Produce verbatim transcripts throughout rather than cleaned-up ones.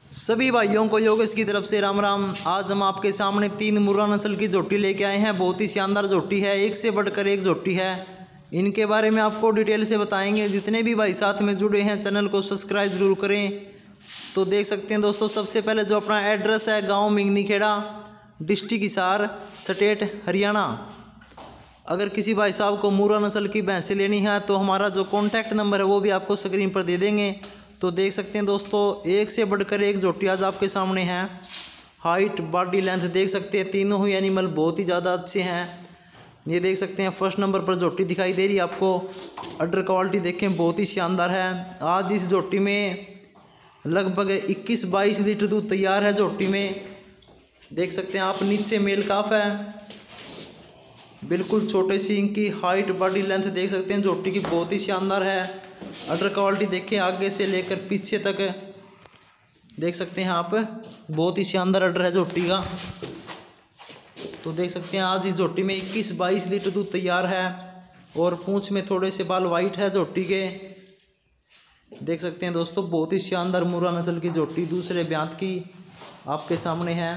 सभी भाइयों को योगेश की तरफ से राम राम। आज हम आपके सामने तीन मुर्रा नस्ल की झोटी लेके आए हैं। बहुत ही शानदार झोटी है, एक से बढ़कर एक झोटी है। इनके बारे में आपको डिटेल से बताएंगे। जितने भी भाई साथ में जुड़े हैं चैनल को सब्सक्राइब जरूर करें। तो देख सकते हैं दोस्तों, सबसे पहले जो अपना एड्रेस है गाँव मिंगनी खेड़ा, डिस्ट्रिक्ट हिसार, स्टेट हरियाणा। अगर किसी भाई साहब को मुर्रा नस्ल की भैंसें लेनी है तो हमारा जो कॉन्टैक्ट नंबर है वो भी आपको स्क्रीन पर दे देंगे। तो देख सकते हैं दोस्तों, एक से बढ़कर एक झोटी आज आपके सामने है। हाइट, बॉडी लेंथ देख सकते हैं, तीनों ही एनिमल बहुत ही ज़्यादा अच्छे हैं। ये देख सकते हैं फर्स्ट नंबर पर झोटी दिखाई दे रही है आपको। अडर क्वालिटी देखें, बहुत ही शानदार है। आज इस झोटी में लगभग इक्कीस बाईस लीटर दूध तैयार है। झोटी में देख सकते हैं आप, नीचे मेल काफ है, बिल्कुल छोटे सींग की। हाइट, बॉडी लेंथ देख सकते हैं झोटी की बहुत ही शानदार है। अडर क्वालिटी देखें, आगे से लेकर पीछे तक देख सकते हैं आप, बहुत ही शानदार अडर है झोटी का। तो देख सकते हैं आज इस झोटी में इक्कीस बाईस लीटर दूध तैयार है। और पूंछ में थोड़े से बाल वाइट है झोटी के। देख सकते हैं दोस्तों, बहुत ही शानदार मुर्रा नस्ल की झोटी दूसरे ब्यांत की आपके सामने है।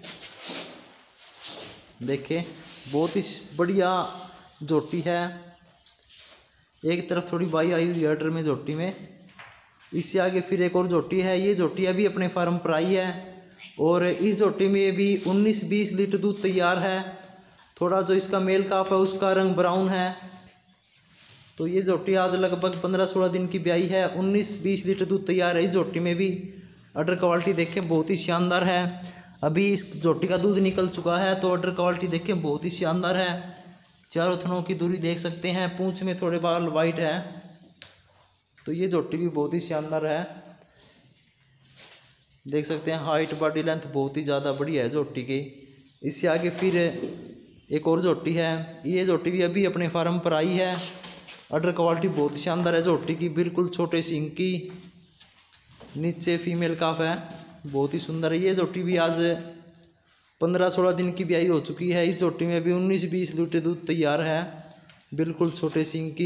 देखें, बहुत ही बढ़िया झोटी है। एक तरफ थोड़ी बाई आई हुई है अडर में झोटी में। इससे आगे फिर एक और झोटी है। ये झोटी अभी अपने फार्म पर आई है और इस झोटी में भी उन्नीस बीस लीटर दूध तैयार है। थोड़ा जो इसका मेल काफ है उसका रंग ब्राउन है। तो ये झोटी आज लगभग पंद्रह सोलह दिन की ब्याई है। उन्नीस बीस लीटर दूध तैयार है इस झोटी में भी। अडर क्वालिटी देखें, बहुत ही शानदार है। अभी इस झोटी का दूध निकल चुका है। तो अडर क्वालिटी देखें, बहुत ही शानदार है। चारों थनों की दूरी देख सकते हैं, पूंछ में थोड़े बाल वाइट है। तो ये झोटी भी बहुत ही शानदार है। देख सकते हैं हाइट, बॉडी लेंथ बहुत ही ज़्यादा बढ़िया है झोटी की। इससे आगे फिर एक और झोटी है। ये झोटी भी अभी अपने फार्म पर आई है। अडर क्वालिटी बहुत शानदार है झोटी की, बिल्कुल छोटे सींग की, नीचे फीमेल काफ है, बहुत ही सुंदर है। ये झोटी भी आज पंद्रह सोलह दिन की ब्याई हो चुकी है। इस झोटी में भी उन्नीस बीस लीटर दूध तैयार है, बिल्कुल छोटे सींग की,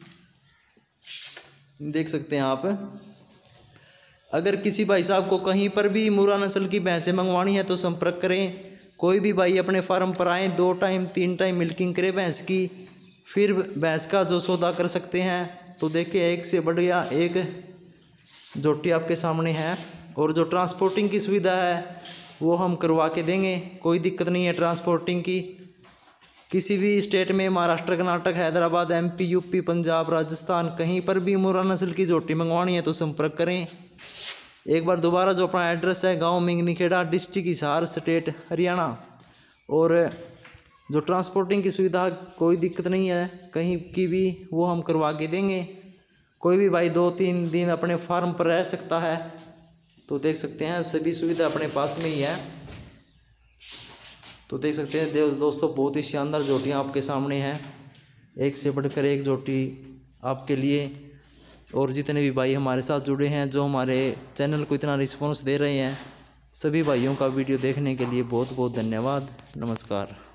देख सकते हैं आप। अगर किसी भाई साहब को कहीं पर भी मुर्रा नस्ल की भैंसें मंगवानी है तो संपर्क करें। कोई भी भाई अपने फार्म पर आए, दो टाइम तीन टाइम मिल्किंग करे भैंस की, फिर भैंस का जो सौदा कर सकते हैं। तो देखिए, एक से बढ़िया एक झोटी आपके सामने है। और जो ट्रांसपोर्टिंग की सुविधा है वो हम करवा के देंगे, कोई दिक्कत नहीं है ट्रांसपोर्टिंग की। किसी भी स्टेट में, महाराष्ट्र, कर्नाटक, हैदराबाद, एमपी, यूपी, पंजाब, राजस्थान, कहीं पर भी मुर्रा नस्ल की झोटी मंगवानी है तो संपर्क करें। एक बार दोबारा जो अपना एड्रेस है गांव मिंगनी खेड़ा, डिस्ट्रिक्ट हिसार, स्टेट हरियाणा। और जो ट्रांसपोर्टिंग की सुविधा, कोई दिक्कत नहीं है कहीं की भी, वो हम करवा के देंगे। कोई भी भाई दो तीन दिन अपने फार्म पर रह सकता है। तो देख सकते हैं सभी सुविधा अपने पास में ही है। तो देख सकते हैं दोस्तों, बहुत ही शानदार झोटियाँ आपके सामने हैं। एक से बढ़कर एक झोटी आपके लिए। और जितने भी भाई हमारे साथ जुड़े हैं, जो हमारे चैनल को इतना रिस्पॉन्स दे रहे हैं, सभी भाइयों का वीडियो देखने के लिए बहुत बहुत धन्यवाद। नमस्कार।